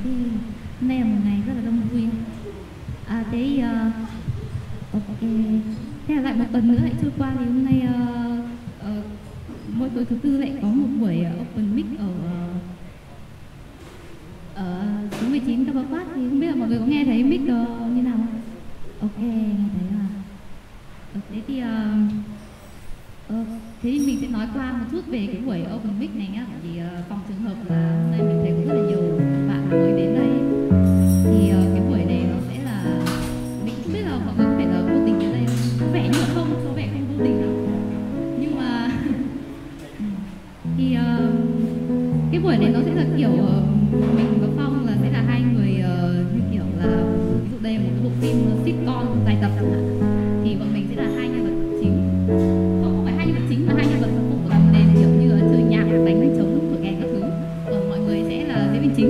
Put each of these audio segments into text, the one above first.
Hôm nay là một ngày rất là đông vui. Ok. Thế là lại một tuần nữa lại trôi qua thì hôm nay mỗi tối thứ tư lại có một buổi open mic ở số 19 Cao Bá thì không biết là mọi người có nghe thấy mic như nào không? Ok, nghe thấy à. Thế thì thế thì mình sẽ nói qua một chút về cái buổi open mic này nhá. Thì phòng trường hợp là hôm nay mình thấy có rất là nhiều bạn mới đến đây. Thì cái buổi này nó sẽ là, mình không biết là mọi người có phải là vô tình đến đây không? Có vẻ như là không, có vẻ không vô tình đâu. Nhưng mà thì cái buổi này nó sẽ là kiểu mình và Phong là sẽ là hai người như kiểu là, ví dụ đây là một cái bộ phim sitcom dài tập chẳng hạn, thì bọn mình sẽ là hai nhân vật chính. Không phải hai nhân vật chính mà hai nhân vật phụ làm nền, kiểu như là chơi nhạc, đánh trống, thổi kèn các thứ. Còn mọi người sẽ là diễn viên chính.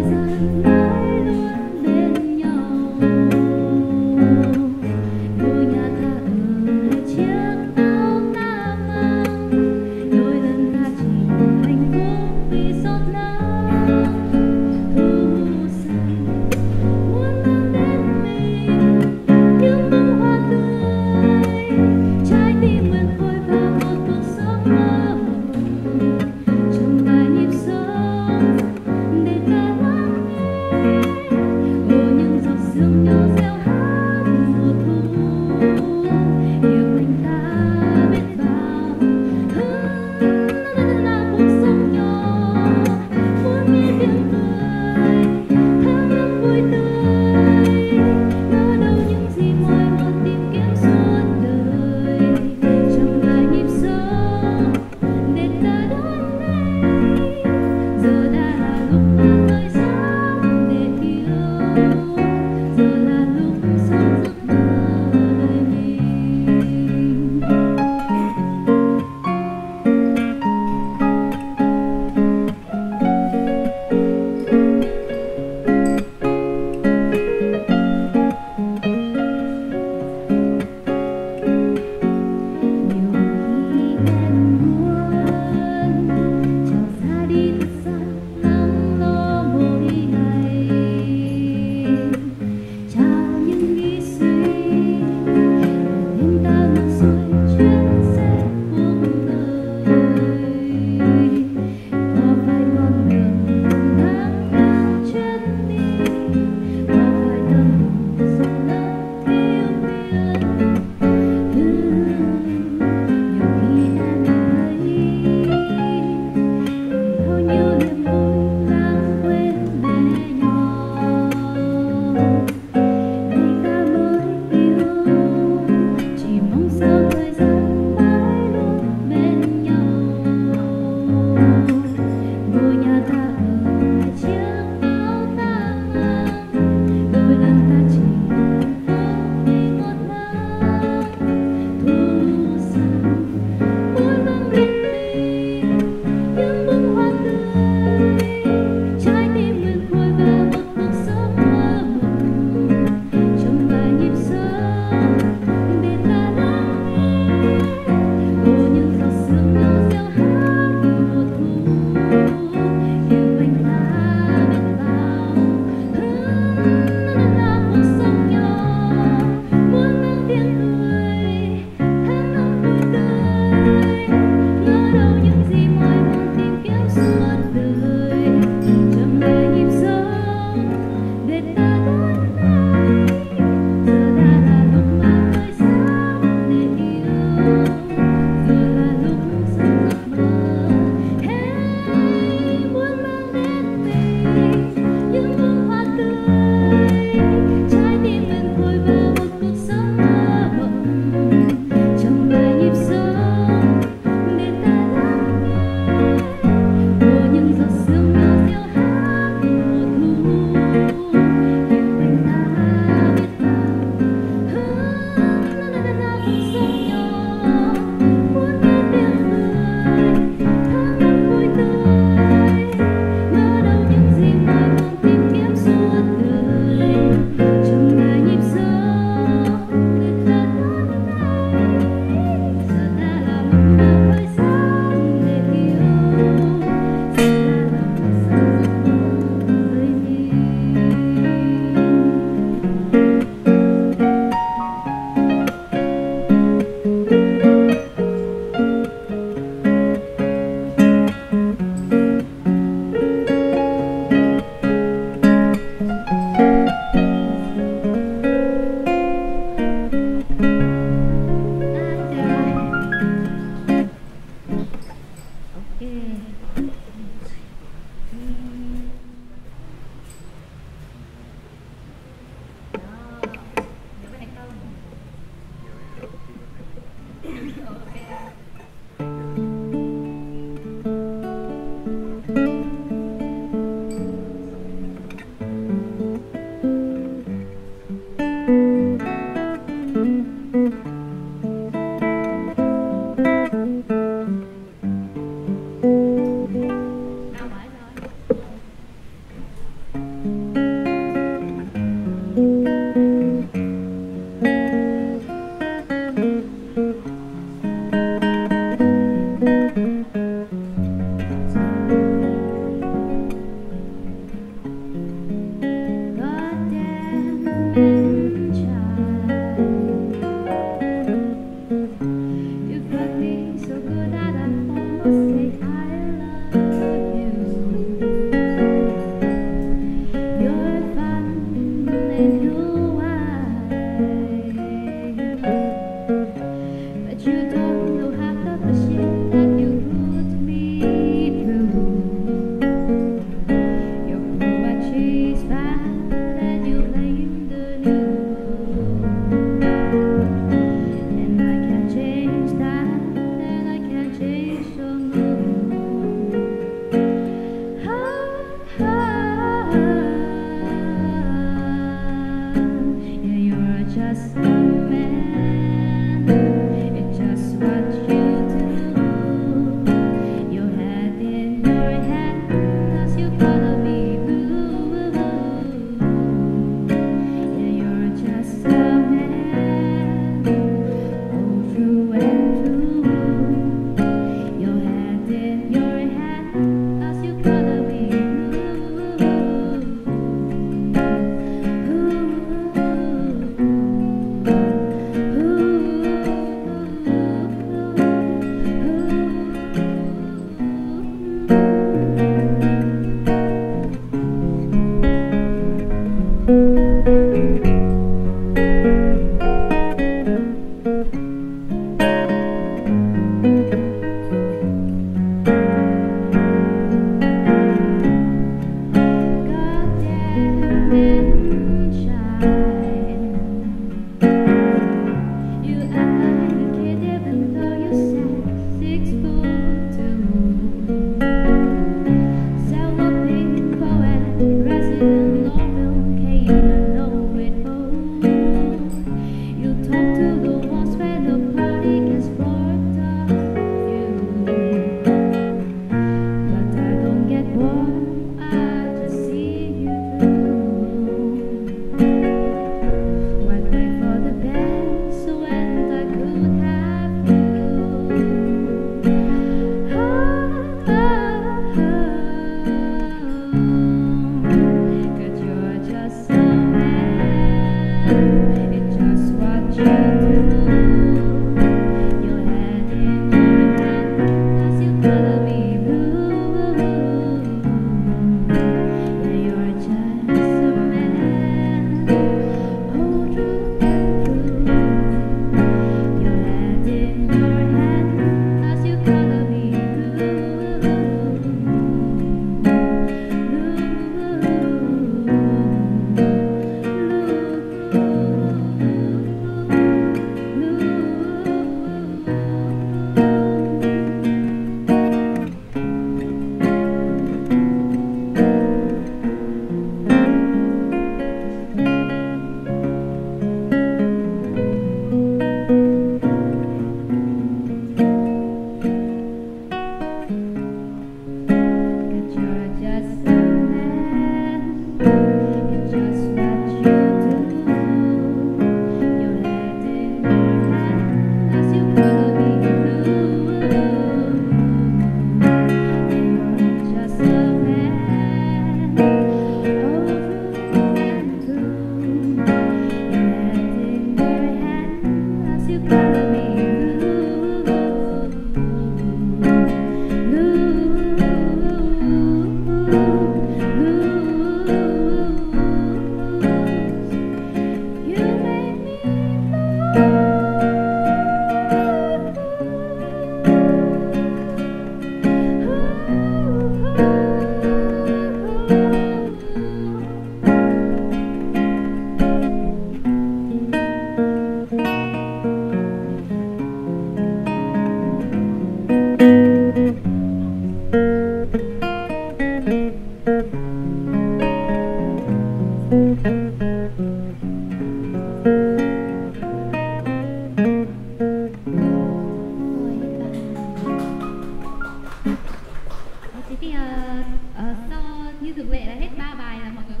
Thế thì như thường lệ là hết 3 bài là mọi người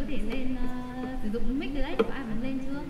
dụng mic đấy, có ai bấm lên chưa?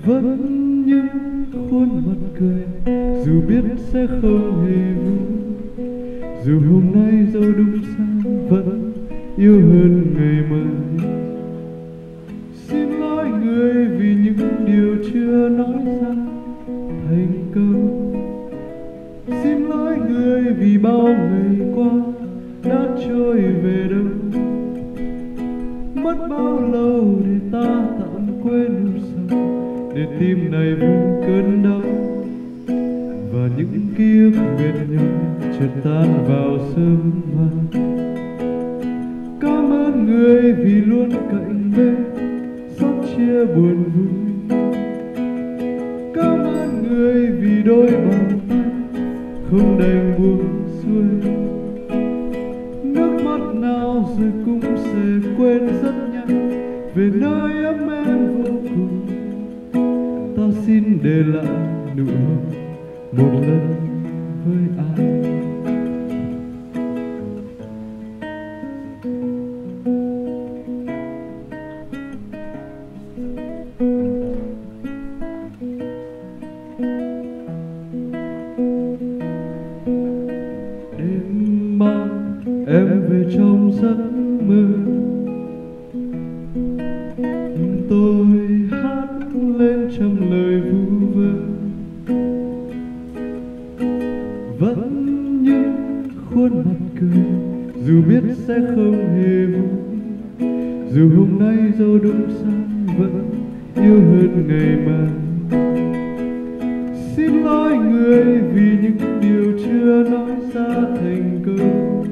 vẫn những khuôn mặt cười, dù biết sẽ không hề vui. Dù hôm nay dẫu đúng sai vẫn yêu hơn ngày mai. Xin lỗi người vì những điều chưa nói ra thành câu. Xin lỗi người vì bao ngày qua đã trôi về đâu. Mất bao lâu để ta tạm quên nỗi sầu, để tim này vương cơn đau. Và những ký ức mệt nhọc chợt tan vào sớm mai. Cảm ơn người vì luôn cạnh bên, xót chia buồn vui. Cảm ơn người vì đôi bàn tay không đành buông xuôi. Nước mắt nào rồi cũng sẽ quên rất nhanh, về nơi ấm êm vô cùng. Ta xin để lại nụ hôn một lần với ai. Đêm mai em về trong giấc mơ, tôi hát lên trăm lời vu vơ. Vẫn những khuôn mặt cười, dù biết sẽ không hề vui. Dù hôm nay dẫu đúng sai vẫn yêu hơn ngày mai. Xin lỗi người vì những điều chưa nói ra thành câu.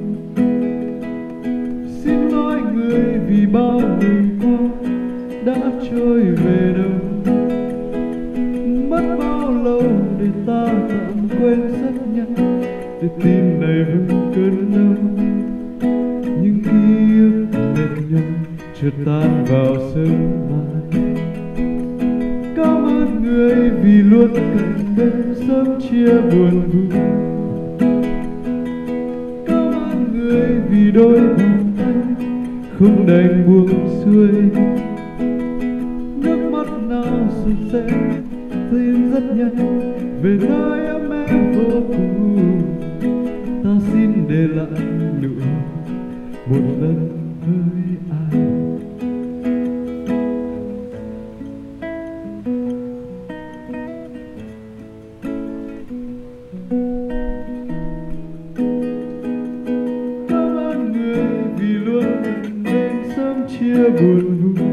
Xin lỗi người vì bao ngày qua đã trôi về đâu. Mất bao lâu để ta tạm quên rất nhanh, để tim này vẫn cơn đau. Những ký ức mệt nhọc chợt tan vào sớm mai. Cảm ơn người vì luôn cạnh bên, sớm chia buồn vui. Cảm ơn người vì đôi bàn tay không đành buông xuôi. Nước mắt nào rồi sẽ tin rất nhanh, về nơi ấm êm vô cùng. Ta xin để lại nụ hôn một lần với ai. Cảm ơn người vì luôn bên sớm chia buồn vui.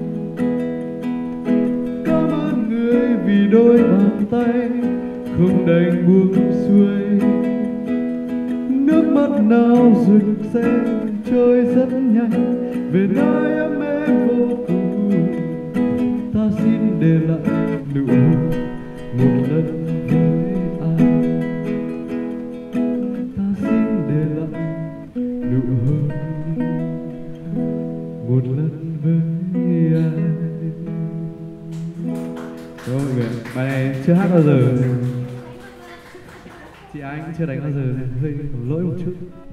Cảm ơn người vì đôi bàn tay không đành buông xuôi. Nước mắt nào rồi sẽ trôi rất nhanh, về nơi ấm êm vô cùng. Ta xin để lại nụ hôn một lần với ai. Ta xin để lại nụ hôn một lần với ai. Cảm ơn mọi người. Bài này chưa hát bao giờ. Chị Anh chưa đánh bao giờ nên hơi có lỗi một chút.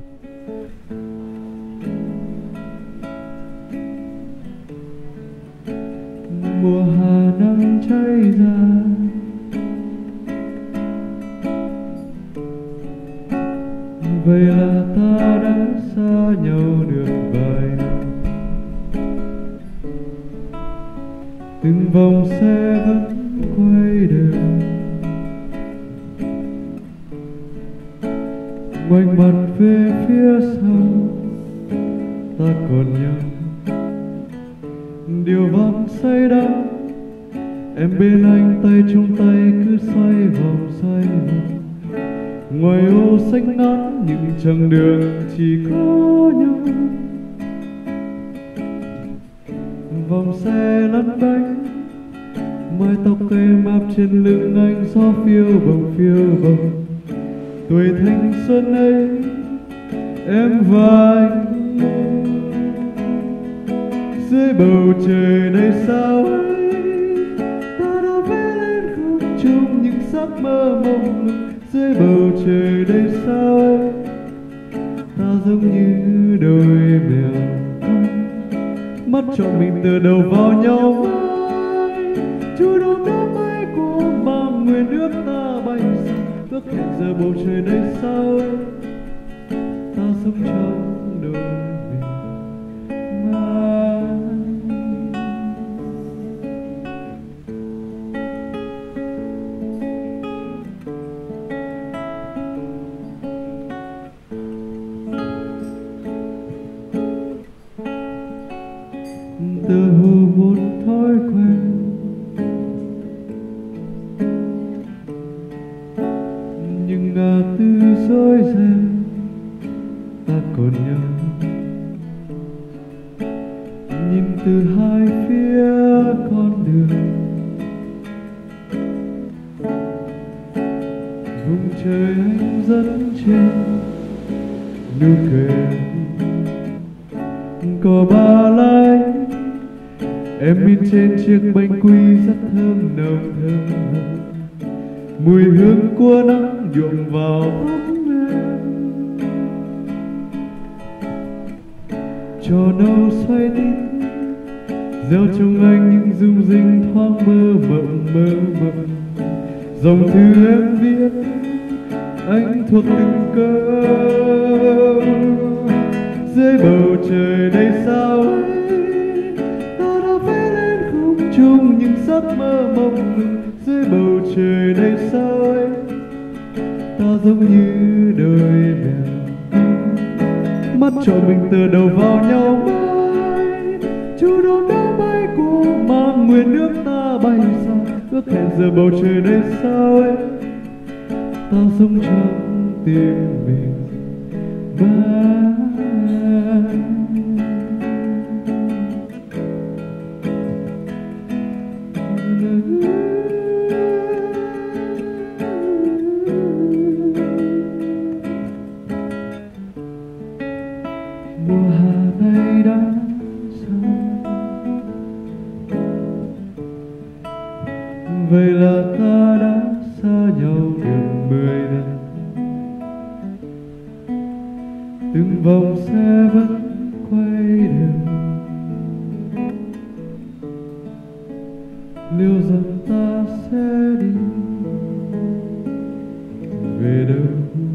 Mùa hà nắng cháy ra, vậy là ta đã xa nhau được vài năm. Từng vòng xe vẫn quay đều, ngoảnh mặt về phía sau ta còn nhau. Điều vắng say đắm, em bên anh tay trong tay cứ xoay vòng xoay vòng. Ngoài ô xanh ngắt những chặng đường chỉ có nhau. Vòng xe lăn bánh, mái tóc em áp trên lưng anh, gió phiêu bồng. Tuổi thanh xuân ấy em và anh, dưới bầu trời đầy sao ấy ta đã vẽ lên không trung những giấc mơ mộng lung. Dưới bầu trời đầy sao ấy ta giống như đôi mèo con, mắt chọn mình từ đầu vào nhau. Chú đâu đó ước hẹn giờ bầu trời đây sao ấy, ta sống trong đôi mình mãi. Từ một thói quen nhưng ngã tư rối ren ta còn nhớ, nhìn từ hai phía con đường, vùng trời anh dẫn trên nụ cười có ba lái. Em in trên chiếc bánh quy rất thơm nồng thơm, mùi hương của nắng nhuộm vào tóc em. Trò nâu xoay tít gieo trong anh những rung rinh thoáng mơ mộng. Dòng thư em viết anh thuộc từng câu, dưới bầu trời đây sao ấy, ta đã vẽ lên không trung những giấc mơ mộng mừng. Dưới bầu trời đây sao ấy, ta giống như đôi bèo mắt trộn mình từ đầu vào nhau mãi. Chú đón đã bay qua mang nguyên nước ta bay xa, ước hẹn giờ bầu trời đây sao ấy, ta sống trong tim mình mãi. Mùa hạ này đã xa, vậy là ta đã xa nhau được 10 năm. Từng vòng xe vẫn quay đều, liệu rằng ta sẽ đi về đâu?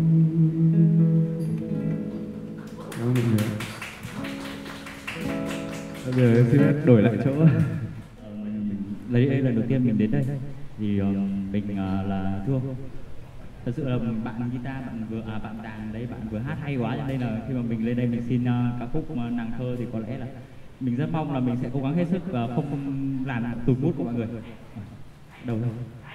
Bây giờ em xin phép đổi lại chỗ. Đây là lần đầu tiên mình đến đây thì mình là Thương. Thật sự là bạn guitar, bạn đàn đấy, bạn vừa hát hay quá, cho nên là khi mà mình lên đây mình xin ca khúc Nàng Thơ thì có lẽ là mình rất mong là mình sẽ cố gắng hết sức và không làm tụt mood của mọi người. Đầu thôi.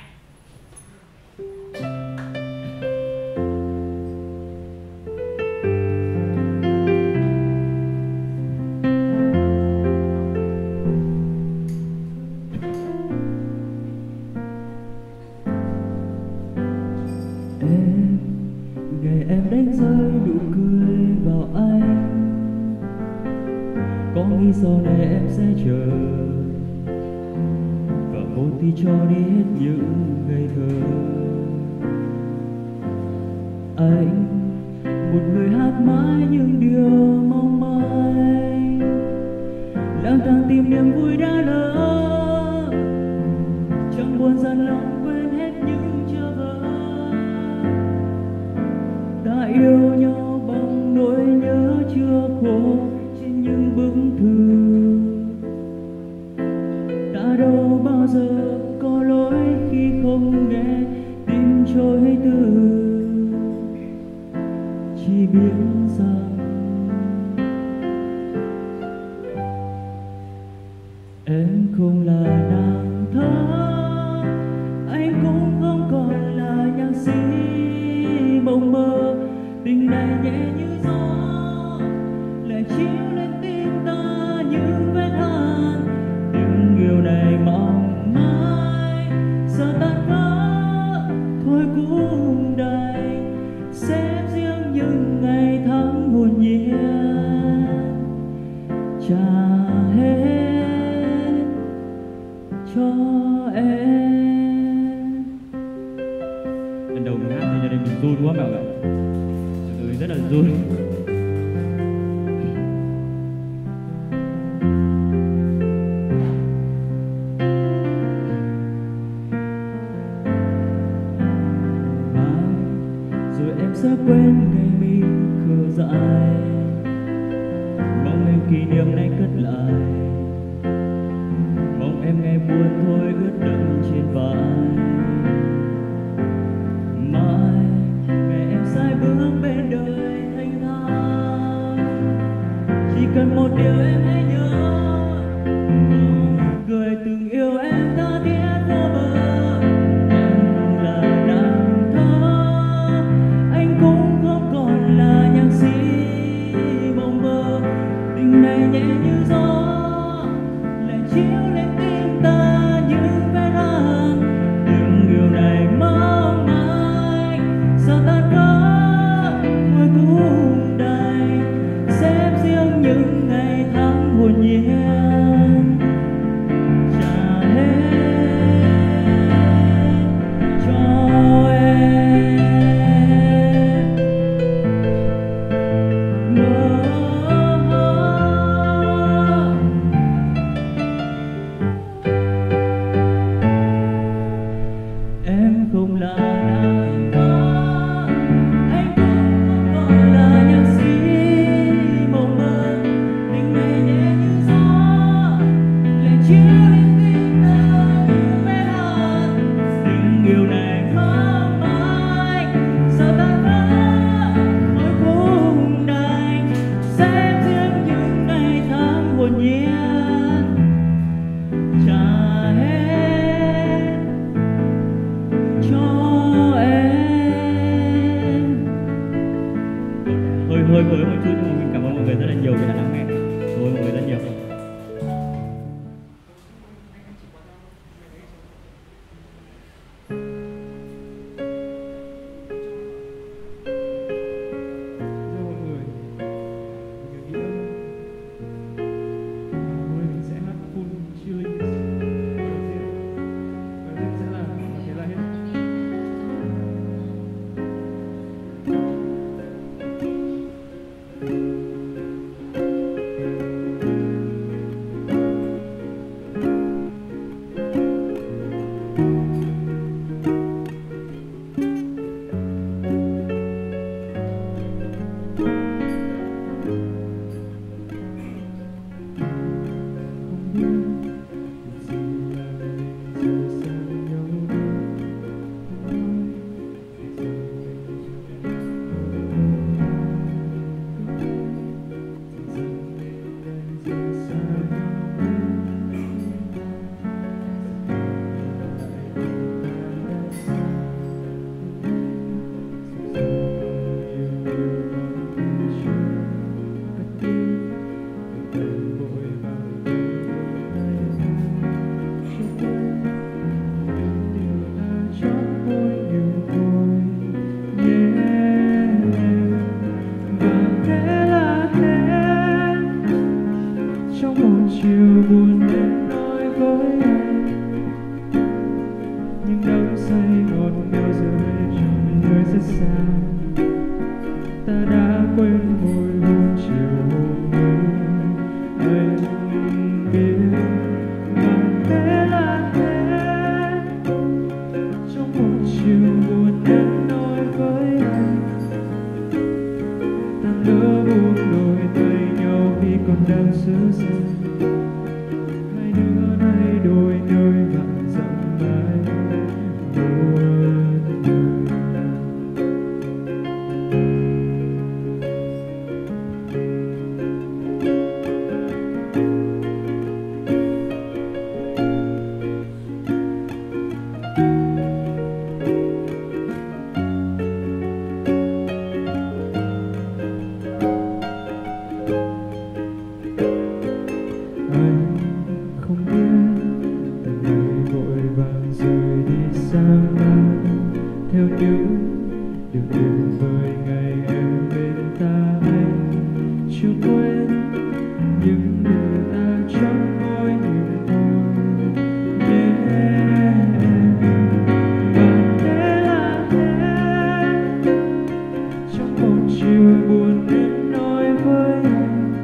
Ngày em đánh rơi nụ cười vào anh, có nghĩ sau này em sẽ chờ và một tí cho đi hết những ngây thơ. Anh một người hát mãi những điều mong manh, lang thang tìm niềm vui đã lỡ, chẳng buồn dằn lòng quên hết những chờ vờ. Đã yêu nhau bằng nỗi nhớ chưa khô trên những bức thư, đã đâu bao giờ có lỗi khi không nghe tim trôi từ. Chỉ biết rằng em không là nàng thơ, anh cũng không còn là nhạc sĩ mộng mơ. Tình này nhẹ như gió lại chiếu lên tim ta những vết hằn, tình yêu này mong mãi giờ tan vỡ thôi cũng đành xếp riêng những ngày tháng hồn nhiên trả hết cho em. Lần đầu mình hát thì cho nên mình run quá mọi người, rất là run. mãi một người. Anh không biết từng ngày vội vàng rời đi xa mai, theo những điều tuyệt vời ngày em bên ta. Anh chưa quên những điều ta trong môi những môi nhé. Và thế là thế, trong một chiều buồn em nói với anh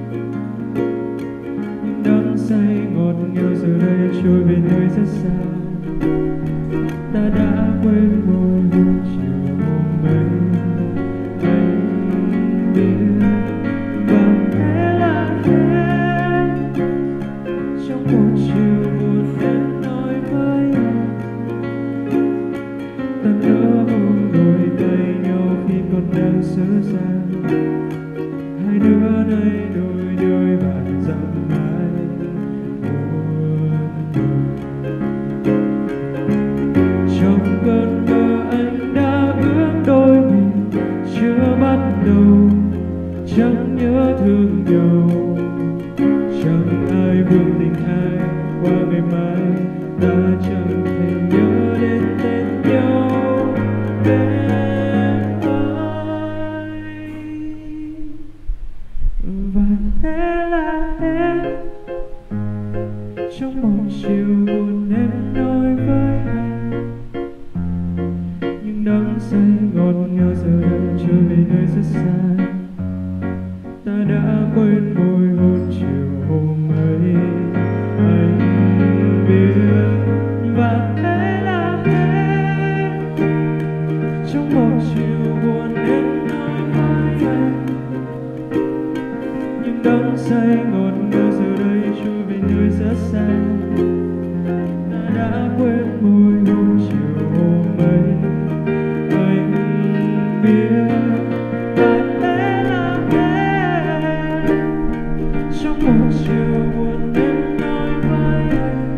những đắm say ngọt ngào giờ đây trôi về nơi rất xa. Ta đã quên môi hôn chiều hôm ấy, anh biết. Và thế là thế, trong một chiều buồn em nói với anh ta nỡ ôm đôi tay nhau khi còn đang sớ xa. Hai đứa này đôi đôi bạn dặm mãi một người. Trong cơn mơ anh đã ước đôi mình chưa bắt đầu, chẳng nhớ thương nhau, chẳng ai vương tình ai. Qua ngày mai ta chẳng thể nhớ đến tên nhau bên ơi. Và thế là thế, trong một chiều buồn em nói với anh những đắng say ngọt ngào giờ đây trôi về nơi rất xa. Ta đã quên môi hôn chiều hôm ấy, anh biết. Và thế là thế, trong một chiều buồn em nói với anh những đắng say ngọt ngào giờ đây trôi về nơi rất xa. Ta đã quên môi hôn chiều hôm ấy, anh biết. Và thế là thế, trong một chiều buồn em nói với anh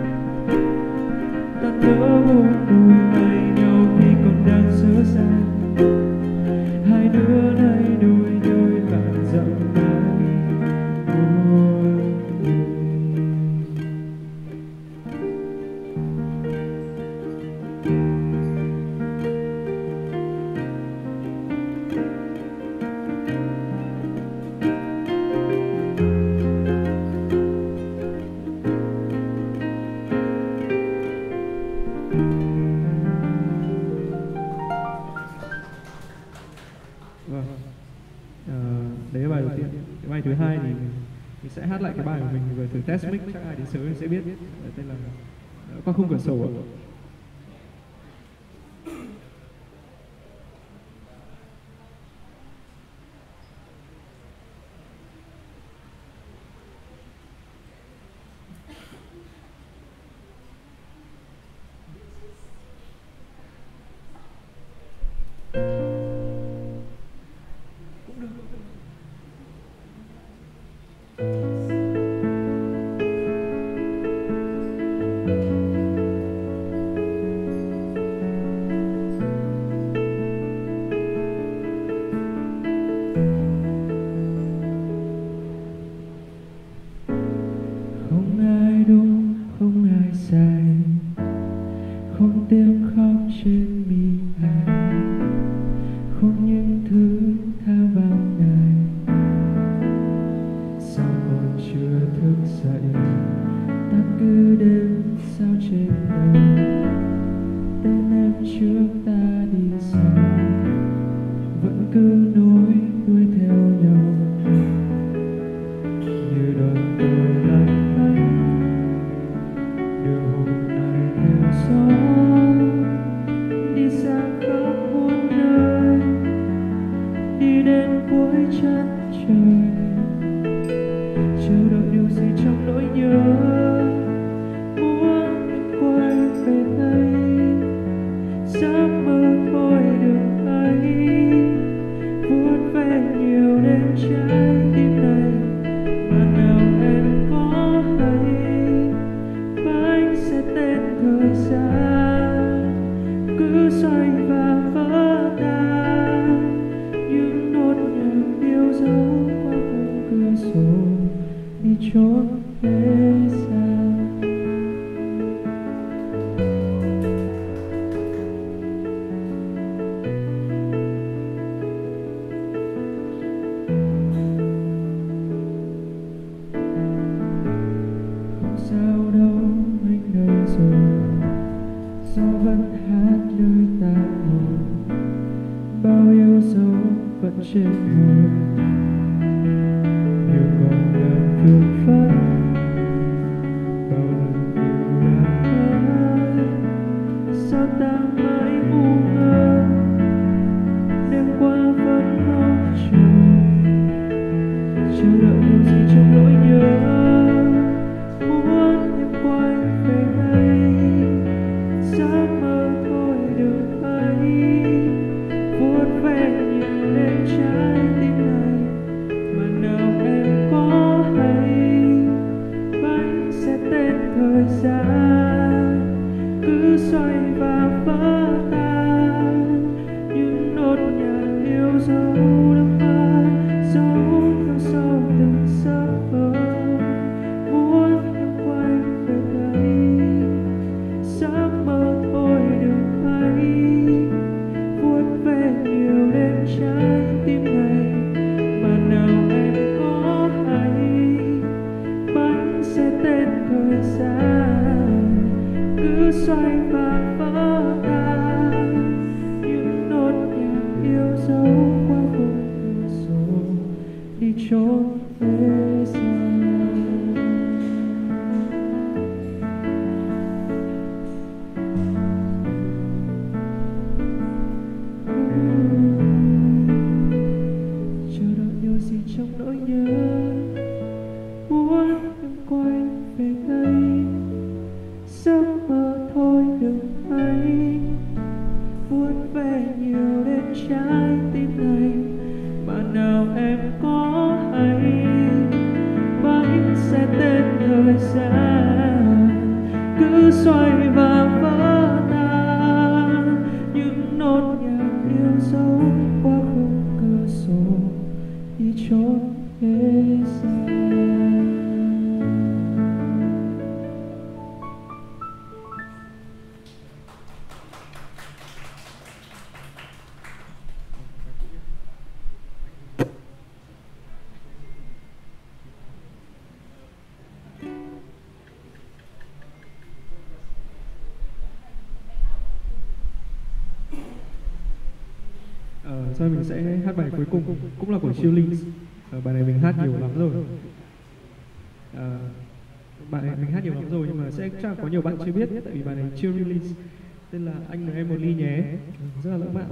ta nỡ ôm đôi tay nhau khi còn đang sớ xa. Hai đứa này đôi đôi bạn dặm mãi một người. Vâng. Đấy là bài đầu tiên. Cái bài thứ hai thì mình sẽ hát lại cái bài của mình vừa thử test mic, chắc ai đến sớm sẽ biết. Tên là Qua khung cửa sổ ạ. Không ai đúng, không ai sai, không tiếng khóc trên mi ai, không những thứ tha vang này. Sao còn chưa thức dậy, ta cứ đêm sao trên đầu. Tên em trước ta đi sau, vẫn cứ nối đuôi theo nhau như đoàn tàu lặng lẽ đưa hôm nay theo gió. gian cứ xoay và vỡ tan, những nốt nhạc yêu dấu qua khung cửa sổ đi trốn thế gian. Không sao đâu anh đây rồi, gió vẫn hát nơi tàn hồn, bao yêu dấu vẫn trên môi như ngọn đèn phương phát, bao lần yêu đã mất sao ta mãi ngu ngơ, đêm qua vẫn mong chờ đợi điều gì trong nỗi nhớ, muốn em quay về đây, giấc mơ thôi đừng thấy, vuốt ve nhìn lên trái tim này mà nào em có hay, bánh sẽ tên thời gian cứ xoay và vỡ tan, những nốt nhạc yêu dấu đắm mãi giấu theo sau từng giấc mơ, muốn em quay về đây, giấc mơ thôi đừng hay, vuốt ve nhiều đêm trái tim này mà nào em có hay, bánh sẽ tên thời gian cứ xoay và vỡ tan, những nốt nhạc yêu dấu qua khung cửa sổ đi trốn thế gian. Chờ đợi điều gì trong nỗi nhớ, muốn em quay về đây, giấc mơ thôi đừng hay, vuốt ve nhiều đêm trái tim này mà nào em có hay, bánh sẽ tên thời gian cứ xoay và vỡ tan, những nốt nhạc yêu dấu qua khung cửa sổ đi trốn thế gian. Sau mình sẽ hát bài cuối cùng cũng là của Chillies. Bài này mình hát nhiều lắm rồi. Bài này mình hát nhiều lắm rồi nhưng mà sẽ chắc có nhiều bạn chưa biết tại vì bài này chưa release. Tên là Anh Mời Em Một Ly Nhé. Rất là lãng mạn.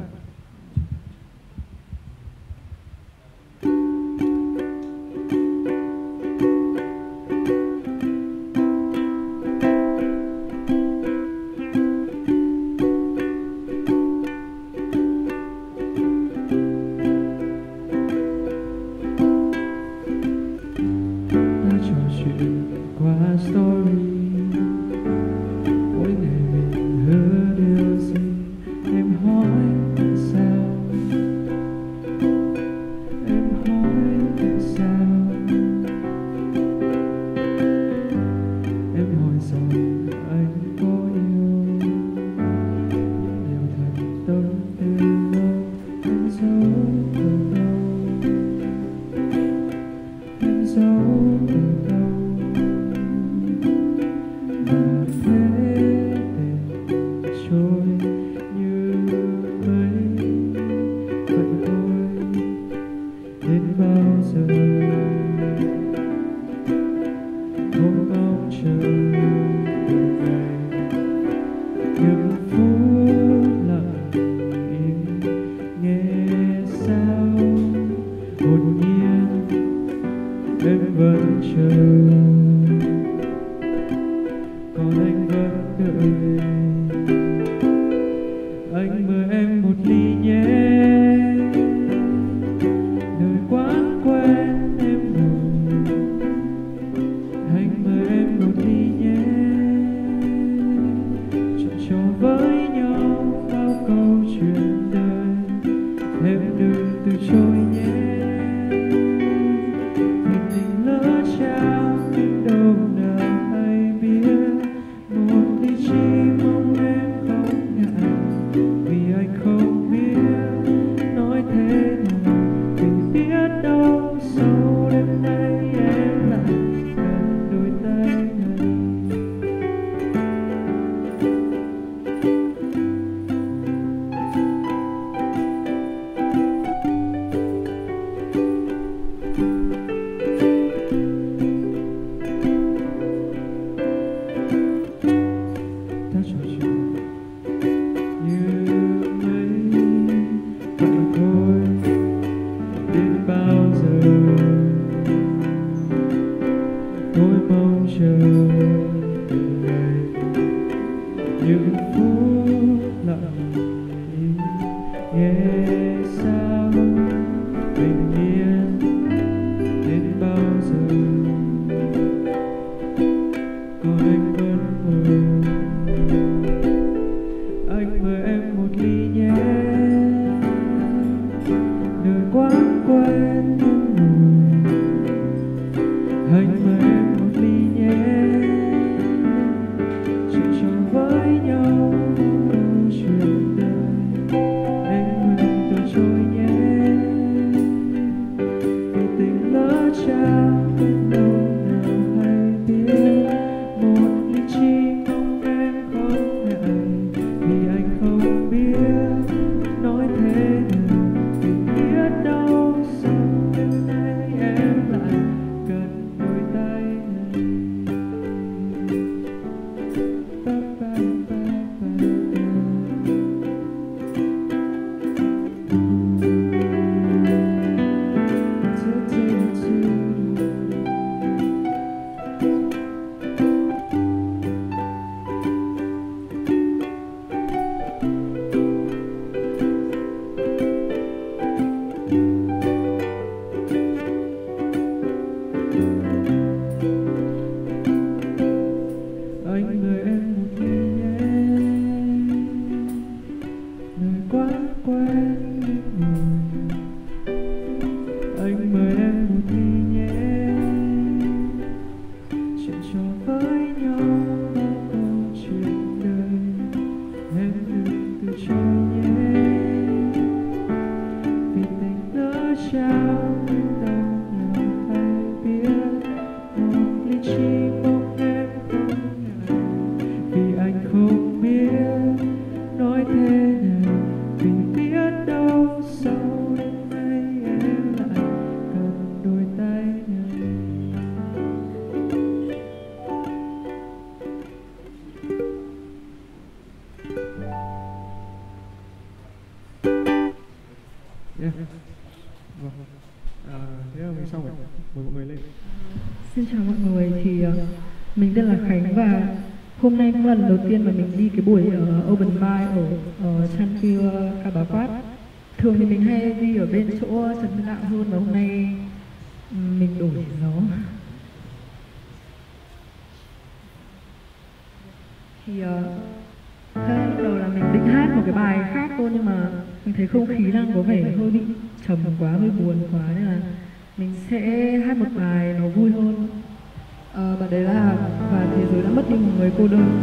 những phút lặng im nghe sao bình yên đến bao giờ, còn anh vẫn mơ. Anh mời em một ly nhé, nơi quá quen nhưng ngồi. Anh mời em một ly nhé, chuyện trò với nhau câu chuyện đời em ngừng từ chối nhé, vì tình lỡ trao em đâu nào hay biết. Một ly chi mong em không ngại, vì anh không biết nói thế nào, vì biết đâu sau đêm nay em lại cần đôi tay này. Ba, ba, ba, ba, ba. Tu, tu, tu. Anh mời em một ly nhé, nơi quá quen nhưng ngồi. Anh mời em một ly nhé, chuyện trò với nhau câu chuyện đời em đừng từ chối nhé, vì tình lỡ trao em đâu nào hay biết. Một ly chi mong em không ngại, vì anh không biết nói thế nào, vì biết đâu sau đêm nay em lại cần đôi tay này. Yeah. Vâng. Thế là mình xong rồi. Mời mọi người lên. Xin chào mọi người, thì mình tên là Khánh và hôm nay cũng là lần đầu tiên mà mình đi cái buổi open mic ở Chanfield Ca Bà Phát. Thường thì mình hay đi ở bên chỗ Trần Minh Đạo hơn, và hôm nay mình đổi gió. Thì lúc đầu là mình định hát một cái bài khác thôi, nhưng mà mình thấy không khí đang có vẻ hơi bị trầm quá, hơi buồn quá, nên là mình sẽ hát một bài nó vui hơn. Và đấy là Và thế giới đã mất đi một người cô đơn.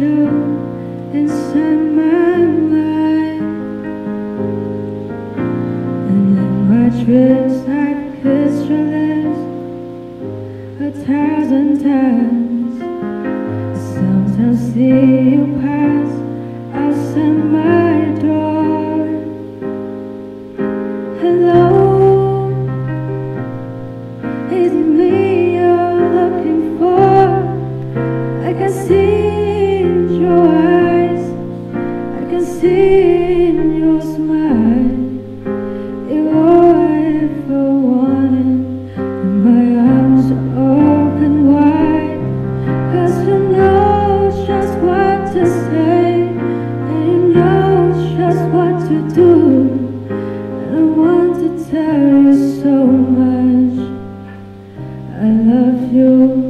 you inside my mind. And in my dreams I've kissed your lips 1,000 times. Sometimes see you pass outside my door. Hello, is it me you're looking for? I can see in your eyes, I can see in your smile. You're all I ever wanted, and my arms are open wide. 'Cause you know just what to say, and you know just what to do. And I want to tell you so much, I love you.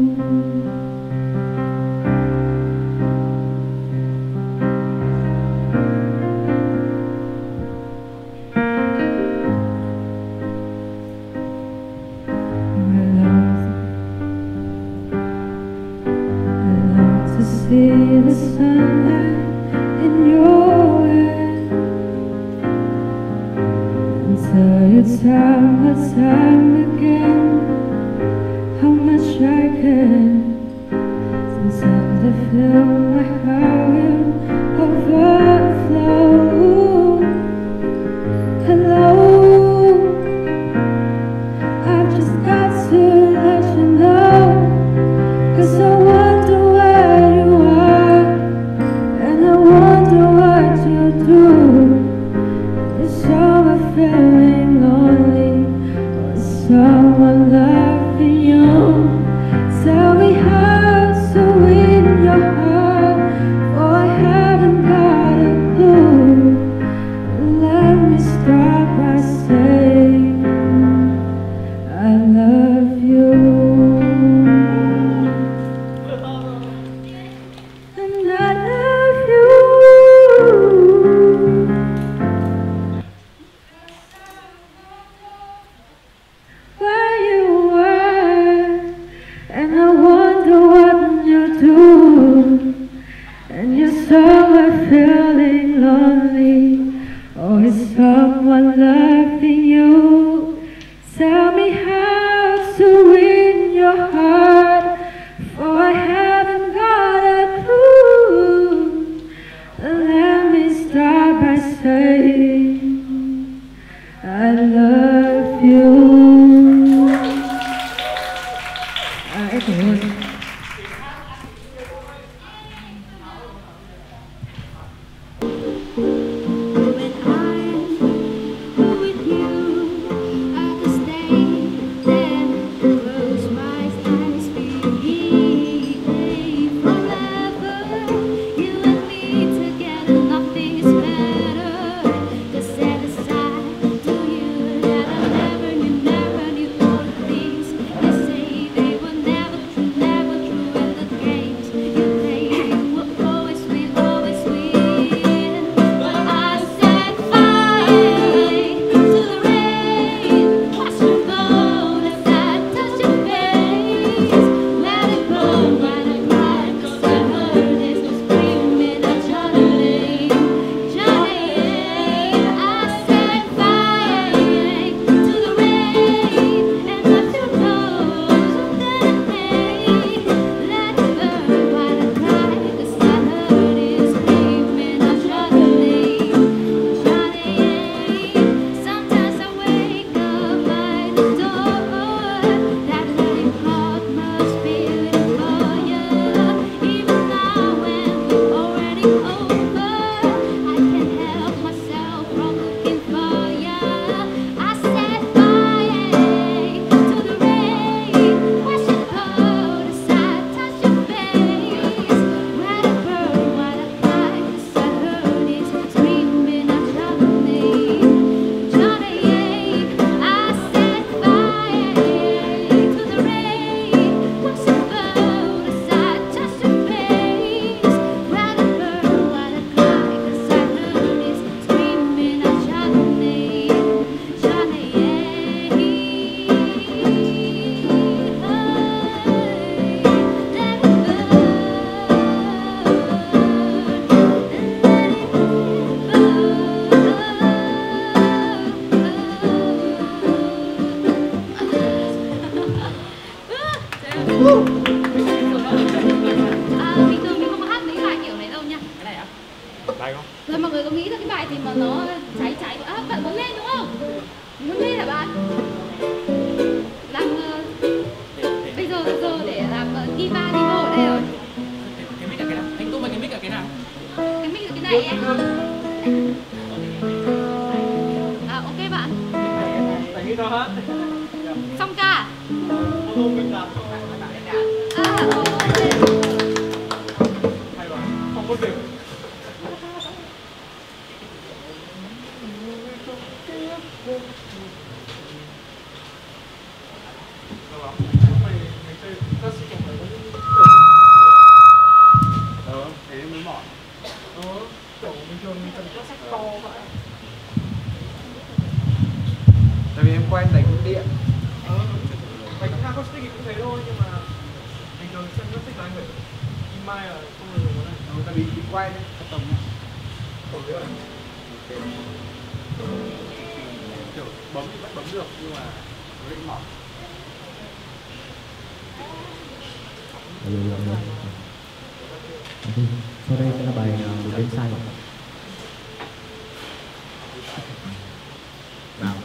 See the sunlight in your eyes, and tell you time and time again how much I care. Sometimes I feel my heart will overflow. Hello, I've just got to let you know, 'cause I wonder where you are, and I wonder what you do. Is someone feeling lonely, or is someone loving you? Tell me how to win your heart, for I haven't got a clue. Let me start by saying I love you. And I love you. Where you are, and I wonder what you do. And you're somewhere feeling lonely, or is someone loving you? Tell me how to win your heart, for I haven't got a clue. Let me start by saying I love you. Em cảm ơn. When I'm with you, I can stay chạy em. Ok bạn. Tại nghĩ đâu hết. Xong ca. Luôn mình làm không bạn bạn đến đàn. Ok. Hay quá. Không có việc. Thế mới mỏi. Kiểu bình thường mình cần các sách to vậy. Tại vì em quen đánh điện. Đánh acoustic thì cũng thế thôi, nhưng mà bình thường sân acoustic là anh phải im mai là không được dùng cái này. Tại vì bị quay đấy, cắt tổng nhá. Kiểu bấm thì vẫn bấm được nhưng mà nó bị mỏi. Sau đây sẽ là bài một đêm say. Vào.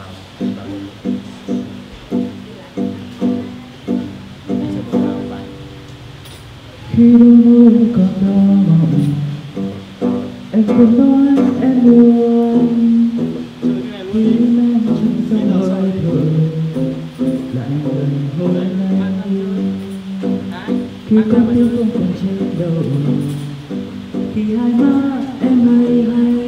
Khi đôi môi còn đỏ mọng, em không nói em buồn. Khi em trong hơi thở lại gần hôn anh. Khi con tim không còn trên đầu, khi hai má em hay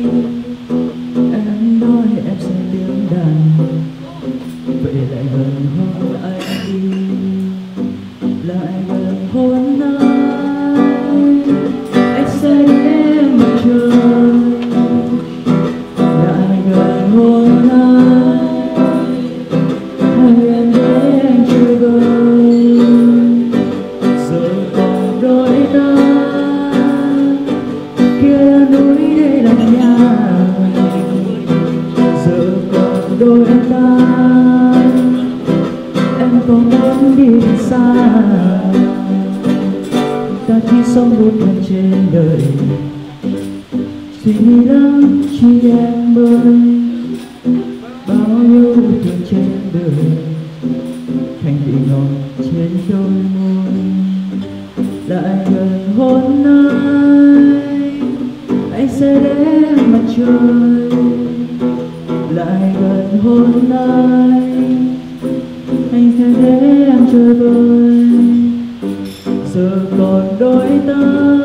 em nói em sẽ tiếng đàn, vậy lại gần hôn anh đi, lại gần hôn anh sẽ đến mặt trời, lại gần hôn hai em đến chơi vơi. Giờ còn đôi ta kia núi đây là nhà, giờ còn đôi ta em có muốn đi xa. Ta chỉ sống một lần trên đời, suy nghĩ lắm chỉ em ơi. Bao nhiêu thương trên đời, thành vị ngọt trên đôi môi. Lại gần hôn anh sẽ đến mặt trời. Lại gần hôn anh sẽ để em chơi vơi. Giờ còn đôi ta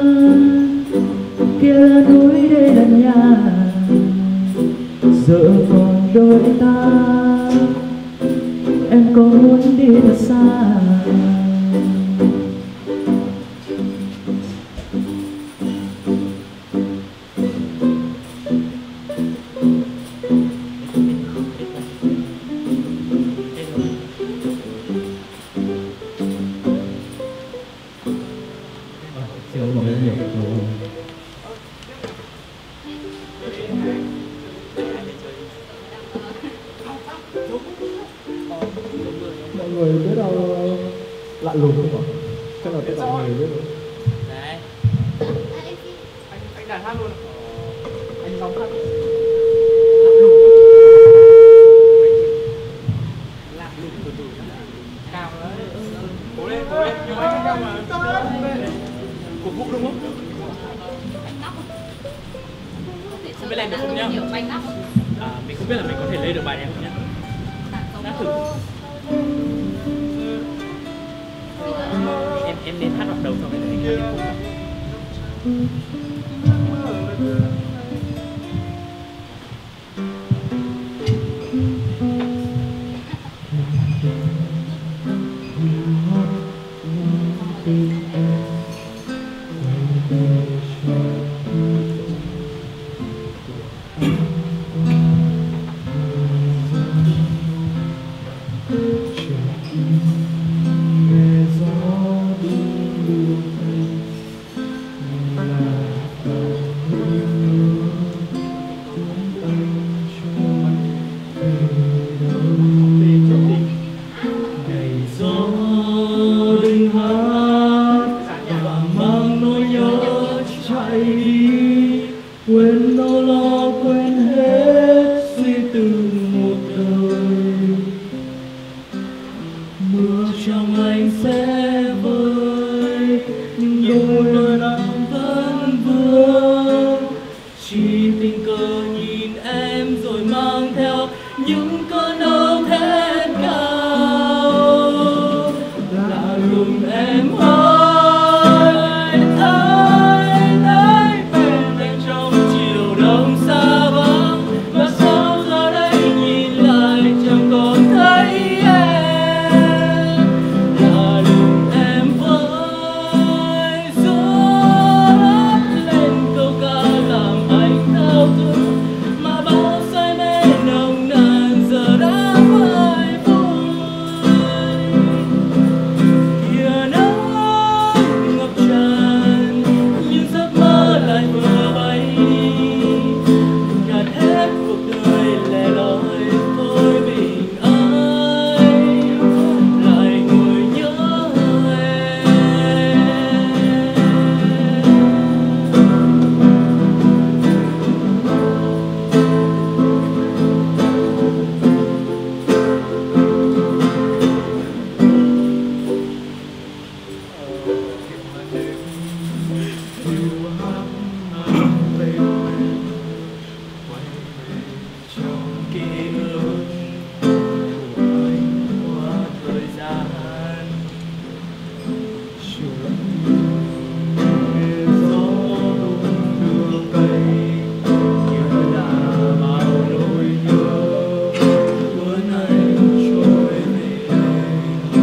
kia là núi đây là nhà, giờ còn đôi ta em có muốn đi thật xa. Mọi người biết đâu lạ lùng không ạ? Chắc là tất cả mọi người biết rồi. Đấy. Anh đàn hát luôn. Anh đóng hát. Lạc lùng từ từ. Cao đấy. Cố lên, nhưng mà anh cao mà. Cổ vũ đúng không? Không biết lên được không nhá? Mình không biết là mình có thể lên được bài này không nhá? Đã thử. Em nên hát đoạn đầu xong rồi anh hát tiếp. những cơn đau thét cao, lạ lùng em ơi, ai nấy bên anh trong chiều đông xa vắng, mà sao giờ đây nhìn lại chẳng còn thấy em. Lạ lùng em ơi, rót lên câu ca làm anh thao thức, mà bao say mê nồng nàn giờ đã phai phôi. Kìa nắng ngập tràn, những giấc mơ lại vừa bay đi, gạt hết cuộc đời lẻ loi thôi mình ai lại ngồi nhớ em. Ký ức của anh qua thời gian, nghe gió rung đưa cây, nhớ là bao nỗi nhớ cuốn anh trôi về đây.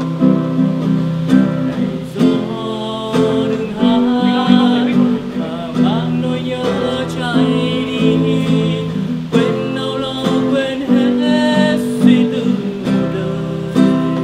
Này gió đừng hát mà mang nỗi nhớ chạy đi, quên đau lo quên hết suy tư đời.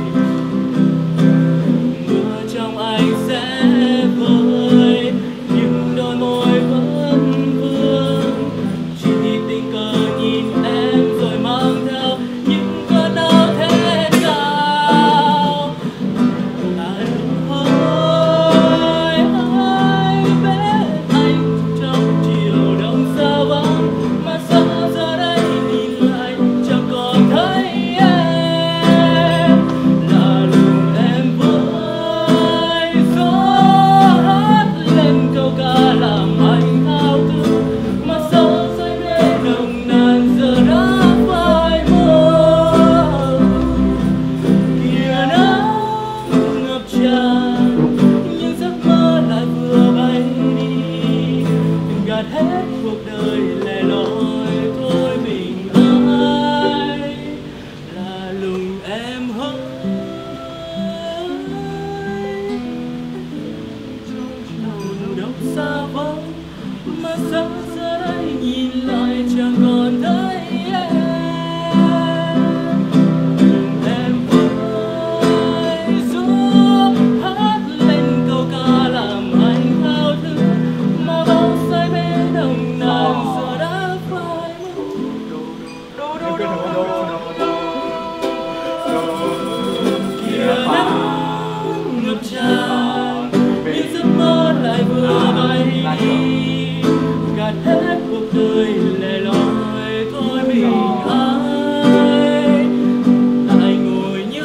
Mưa trong anh sẽ vơi, nhưng đôi môi vẫn vương, chỉ tình cờ nhìn em rồi mang theo những cơn đau thét cao. Anh ơi, ai biết anh trong chiều đông xa vắng, mà sao giờ đây nhìn lại chẳng còn thấy em. Lạ lùng em với gió hát lên câu ca làm anh thao thức, mà sao say mê nồng nàn giờ đã phai mờ. Kìa nắng ngập tràn, những giấc mơ lại vừa bay đi, gạt hết cuộc đời lẻ loi thôi mình ai. Lạ lùng em hỡi, trong đâu xa vắng, mà sao giờ đây nhìn lại chẳng còn thấy em. Em ơi, gió hát lên câu ca làm anh thao thức, mà bao say mê nồng nàn giờ đã phai kìa nắng ngập tràn, những giấc mơ lại vừa bay đi, gạt hết cuộc đời lẻ loi thôi mình ai lại ngồi nhớ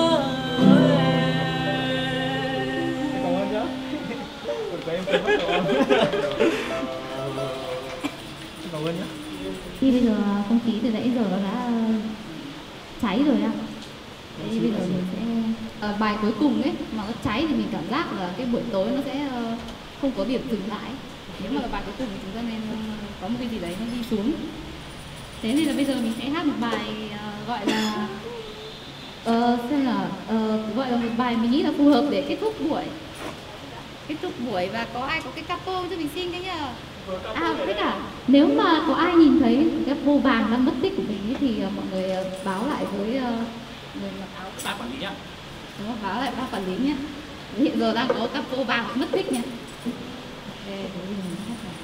em. Thì bây giờ không khí từ nãy giờ nó đã cháy rồi ạ. Thế bây giờ mình sẽ bài cuối cùng ấy mà nó cháy thì mình cảm giác là cái buổi tối nó sẽ không có điểm dừng lại. Nếu mà là bài cuối cùng thì chúng ta nên có một cái gì đấy nó đi xuống. Thế nên là bây giờ mình sẽ hát một bài gọi là xem là gọi là một bài mình nghĩ là phù hợp để kết thúc buổi và có ai có cái capo cho mình xin cái nhờ. Với cả nếu mà có ai nhìn thấy cái capo vàng đang mất tích của mình ấy, thì mọi người báo lại với người mặc áo ban quản lý nhá. Đúng không? Báo lại ban quản lý nhé. Hiện giờ đang có capo vàng mất tích nha. Ok, thế thì mình hát này.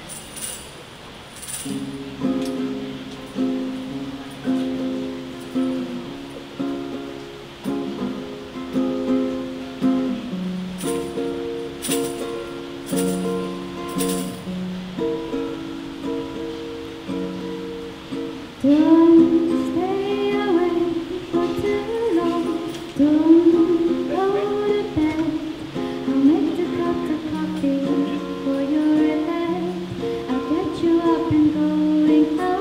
Don't stay away for too long. Don't go to bed. I'll make a cup of coffee for your head. I'll get you up and going out.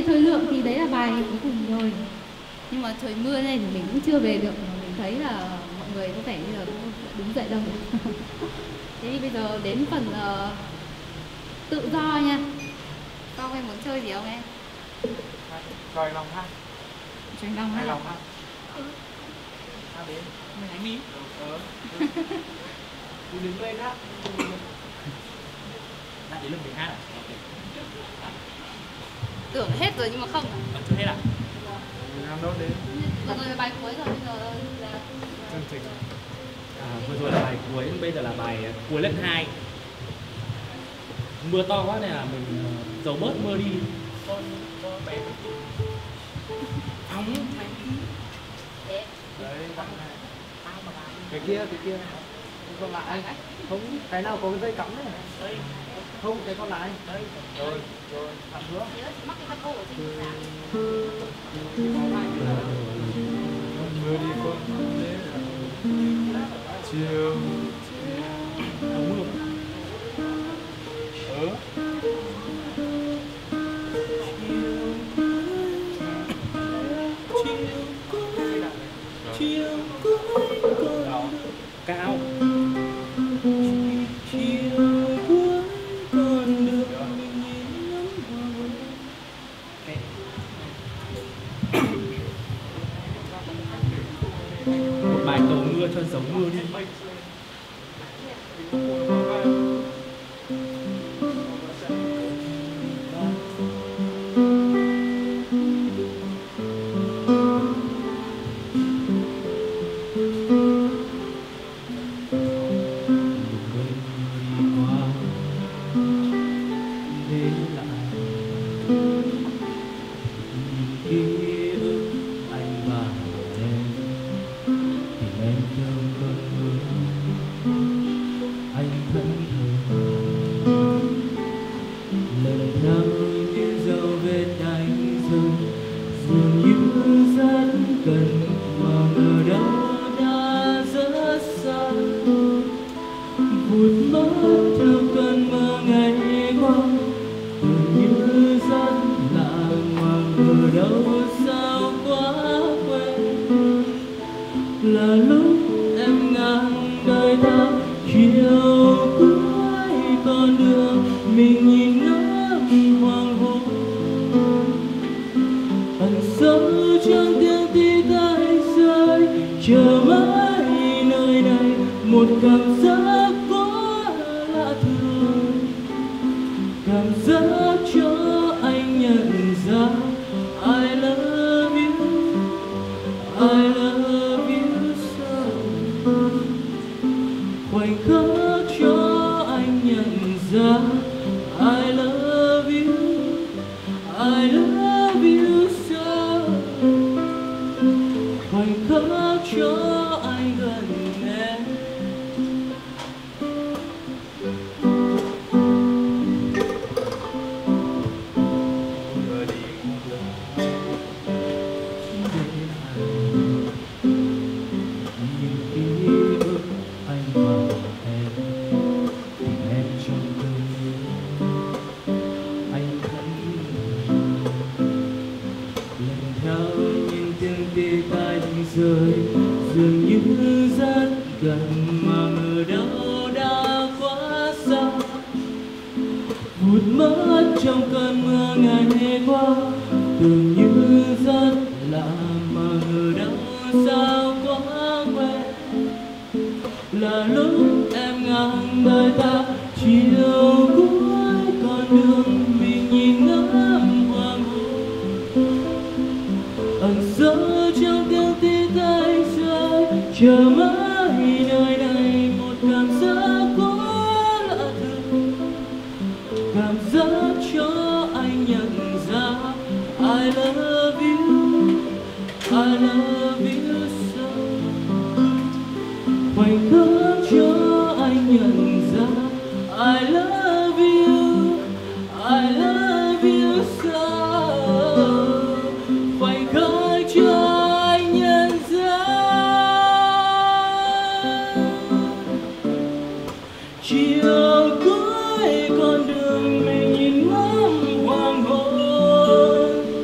về thời lượng thì đấy là bài cuối cùng rồi. Nhưng mà trời mưa này thì mình cũng chưa về được, mà mình thấy là mọi người có vẻ như là cũng đứng dậy đâu. Thế thì bây giờ đến phần tự do nha. Con em muốn chơi gì không em? Rồi lòng ha. Chơi lòng ha. Lòng ha. Ha đến. Mình đánh đi. Đi đứng lên hát. Đã đến lúc mình hát à? Tưởng hết rồi nhưng mà không. Chưa hết à? Làm đâu đến. Vừa rồi là bài cuối rồi, bây giờ là Chương trình. Vừa rồi là bài cuối, bây giờ là bài cuối lần 2. Mưa to quá này là mình giấu bớt mưa đi. Con bé Phóng. đấy bạn này. Cái kia. Còn lại không, cái nào có cái dây cắm này. Không, cái còn lại. Đây. Rồi, bạn hứa. mắc cái cô ở trên nhà. Mưa đi con chiều Mưa. Chiều cuối con Cao. chiều cuối con đường mình nhìn ngắm hoàng hôn. Một bài cầu mưa cho giống mưa đi. Là lúc em ngang đời ta chiều cuối con đường mình nhìn ngắm hoàng hôn, ẩn sâu trong tiếng tí tách rơi chờ mãi nơi này một cảm giác quá lạ thường, cảm giác cho anh nhận ra I love you, I love you so. Khoảnh khắc cho anh nhận ra I love you, I love you so. Khoảnh khắc cho anh gần em. Rơi dường như rất gần mà ở đâu đã quá xa, vụt mất trong cơn mưa ngày qua, tưởng như rất lạ mà ở đâu sao quá quen. Là lúc em ngang đời ta chiều cuối con đường mình nhìn ngắm hoàng hôn, ẩn sâu trong tiếng tí tách rơi chờ mãi nơi này một cảm giác quá lạ thường, cảm giác cho anh nhận ra I love you, I love you so. Khoảnh khắc cho anh nhận ra I love you, I love you so. Khoảnh khắc cho anh nhận ra chiều cuối con đường mình nhìn ngắm hoàng hôn.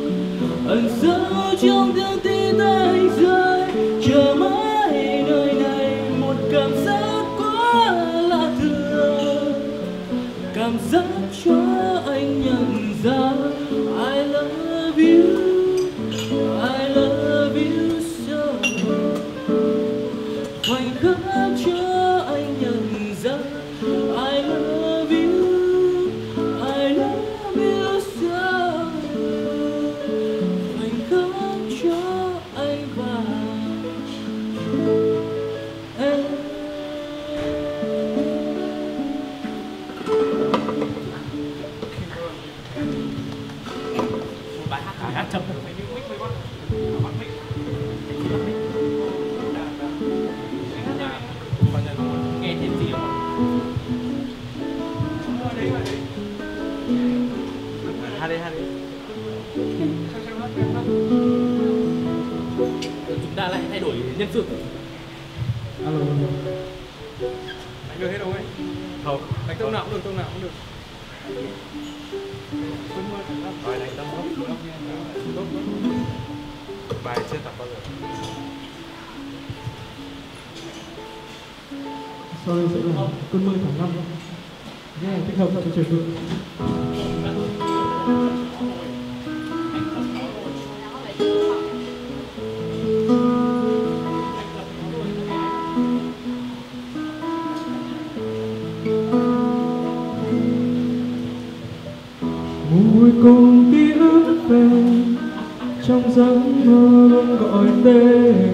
nghe thêm gì không? Hai đi. Chúng ta lại thay đổi nhân sự. Alo. Đánh được hết đâu ấy? Không. Đánh tông nào cũng được. Rồi đánh tông gốc nha. Bài chưa tập bao giờ. Sorry sẽ là cơn mưa tháng 5. Rất là thích hợp cho trời mưa. Mùi cùng ký ức về trong giấc mơ luôn gọi tên.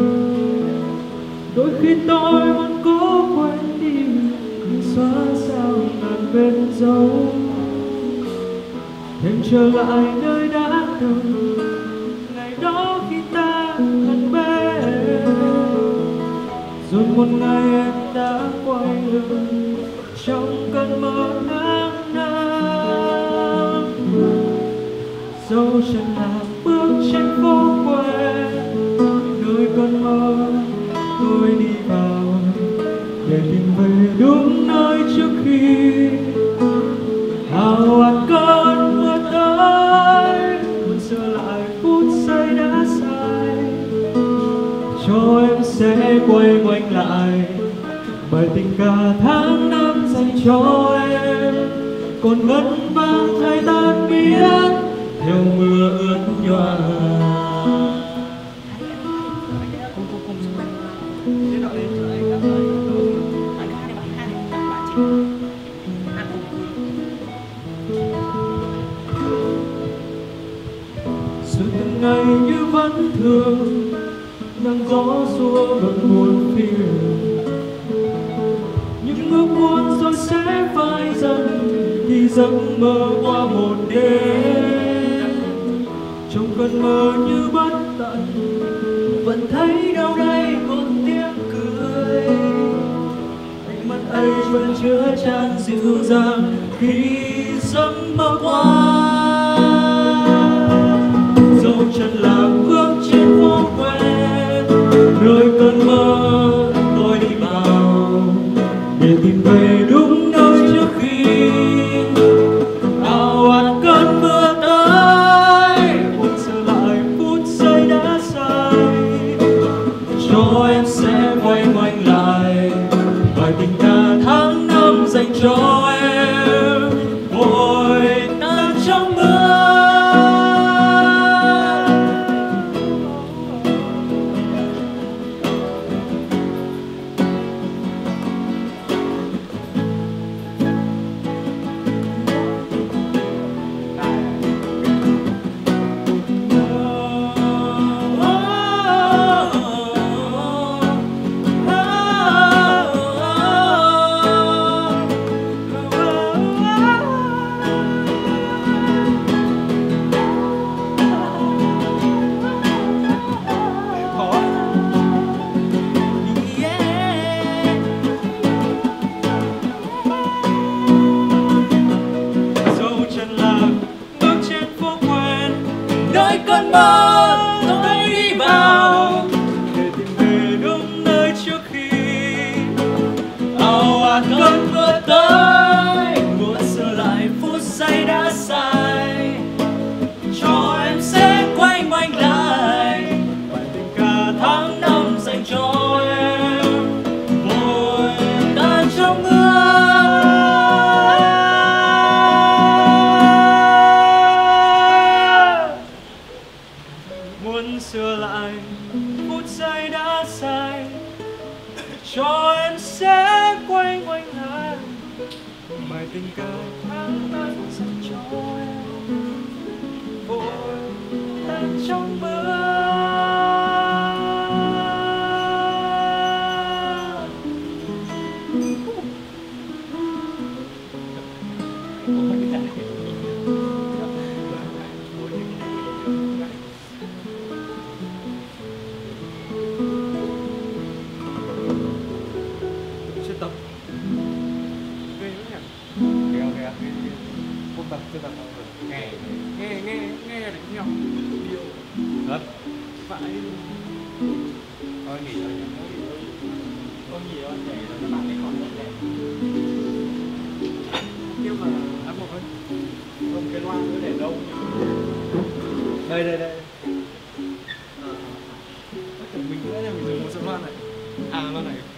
Đôi khi tôi vẫn cố quên đi, xóa sao ngàn vết dấu, thêm trở lại nơi đã từng ngày đó khi ta gần bên. Rồi một ngày em đã quay lưng trong cơn mơ tháng năm, dấu chân lạc bước trên phố quen, nơi cơn mơ tôi đi vào để tìm về đúng nơi trước khi hào hạt cơn mưa tới, muốn sửa lại phút giây đã sai, cho em sẽ quay ngoảnh lại bài tình cả tháng năm dành cho em, còn ngân vang thay tan biến theo mưa ướt nhòa. Sự từng ngày như vẫn thường, nắng gió xua vẫn buồn phiền, những ước muốn rồi sẽ phai dần khi giấc mơ qua một đêm. Trong cơn mơ như bất tận, vẫn thấy đâu đây một tiếng cười, ánh mắt ấy vẫn chứa chan dịu dàng khi giấc mơ qua. Dấu chân lạc bước trên phố quen, nơi cơn mơ tôi đi vào để tìm về đúng nơi trước khi ào ạt cơn mưa tới, muốn sửa lại phút giây đã sai, cho em sẽ quay ngoảnh lại bài tình ca tháng năm dành cho em, vội tan trong mưa. Cơn mơ tôi đi vào để tìm về đúng nơi trước khi ào ạt cơn mưa tới, muốn sửa lại phút giây đã sai, cho em sẽ quay ngoảnh lại bài tình ca tháng năm dành cho em, vội tan trong mưa. Sửa lại phút giây đã sai, cho em sẽ quay ngoảnh lại bài tình ca tháng năm dành cho em, vội tan trong mưa. bật nghe được nhau điều Hết. phải thôi nghỉ rồi nhỉ, thôi nghỉ rồi nhỉ, các bạn ấy còn rất đẹp nhưng mà ăn một thôi không cái loa nữa để đâu đây mình nữa là mình dùng một sợi loa này à loa này